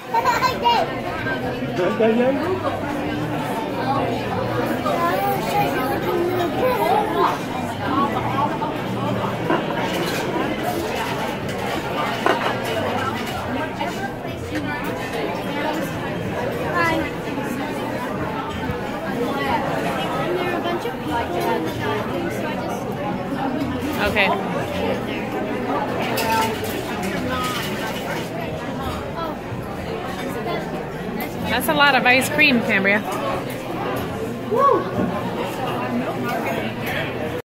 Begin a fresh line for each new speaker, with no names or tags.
Okay. That's a lot of ice cream, Cambria.
Woo!